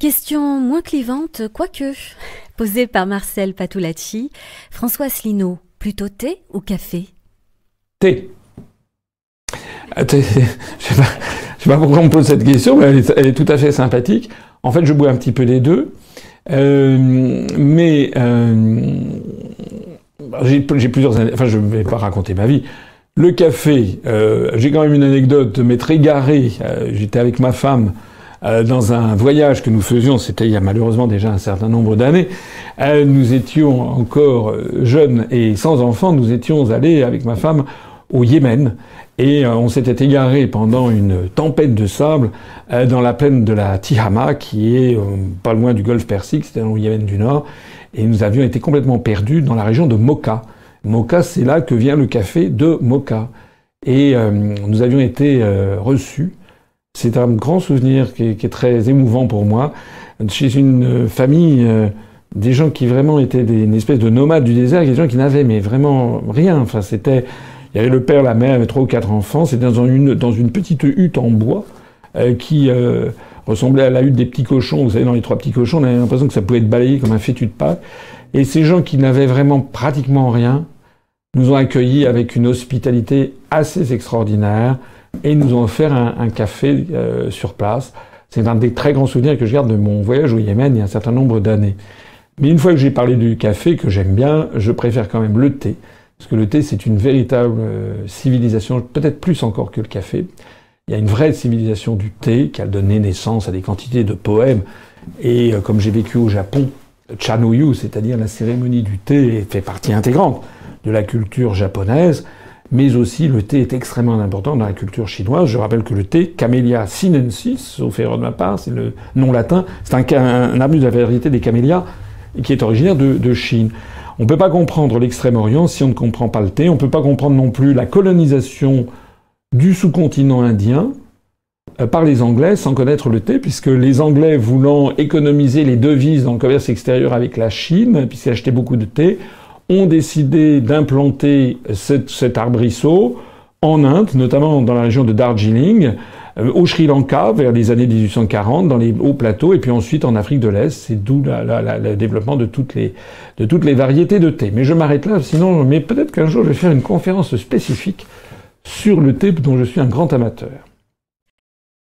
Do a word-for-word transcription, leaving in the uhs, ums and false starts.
Question moins clivante, quoique, posée par Marcel Patulacci. François Asselineau, plutôt thé ou café? Thé. Ah, thé. Je sais pas, je sais pas pourquoi on me pose cette question, mais elle est, elle est tout à fait sympathique. En fait, je bois un petit peu des deux. Euh, mais euh, j'ai, j'ai plusieurs années, enfin je ne vais pas raconter ma vie. Le café, euh, j'ai quand même une anecdote de m'être égaré. Euh, j'étais avec ma femme euh, dans un voyage que nous faisions, c'était il y a malheureusement déjà un certain nombre d'années. Euh, nous étions encore jeunes et sans enfants, nous étions allés avec ma femme au Yémen. Et euh, on s'était égaré pendant une tempête de sable euh, dans la plaine de la Tihama, qui est euh, pas loin du golfe Persique, c'était dans le Yémen du Nord. Et nous avions été complètement perdus dans la région de Mocha. Mocha, c'est là que vient le café de Mocha. Et euh, nous avions été euh, reçus. C'est un grand souvenir qui est, qui est très émouvant pour moi. Chez une famille, euh, des gens qui vraiment étaient des, une espèce de nomades du désert, des gens qui n'avaient mais vraiment rien. Enfin, c'était... Il y avait le père, la mère, il y avait trois ou quatre enfants. C'était dans une, dans une petite hutte en bois euh, qui euh, ressemblait à la hutte des petits cochons. Vous savez, dans les trois petits cochons, on avait l'impression que ça pouvait être balayé comme un fétu de Pâques. Et ces gens qui n'avaient vraiment pratiquement rien nous ont accueillis avec une hospitalité assez extraordinaire et nous ont offert un, un café euh, sur place. C'est un des très grands souvenirs que je garde de mon voyage au Yémen il y a un certain nombre d'années. Mais une fois que j'ai parlé du café, que j'aime bien, je préfère quand même le thé. Parce que le thé, c'est une véritable civilisation, peut-être plus encore que le café. Il y a une vraie civilisation du thé qui a donné naissance à des quantités de poèmes. Et euh, comme j'ai vécu au Japon, Chanoyu, c'est-à-dire la cérémonie du thé, fait partie intégrante de la culture japonaise. Mais aussi, le thé est extrêmement important dans la culture chinoise. Je rappelle que le thé, Camellia sinensis, sauf erreur de ma part, c'est le nom latin, c'est un, un, un arbuste de la variété des camélias qui est originaire de, de Chine. On ne peut pas comprendre l'Extrême-Orient si on ne comprend pas le thé. On ne peut pas comprendre non plus la colonisation du sous-continent indien euh, par les Anglais sans connaître le thé, puisque les Anglais, voulant économiser les devises dans le commerce extérieur avec la Chine, puisqu'ils achetaient beaucoup de thé, ont décidé d'implanter cet, cet arbrisseau en Inde, notamment dans la région de Darjeeling, euh, au Sri Lanka, vers les années dix-huit cent quarante, dans les hauts plateaux, et puis ensuite en Afrique de l'Est. C'est d'où la, la, la, le développement de toutes, les, de toutes les variétés de thé. Mais je m'arrête là, sinon, mais peut-être qu'un jour je vais faire une conférence spécifique sur le thé dont je suis un grand amateur.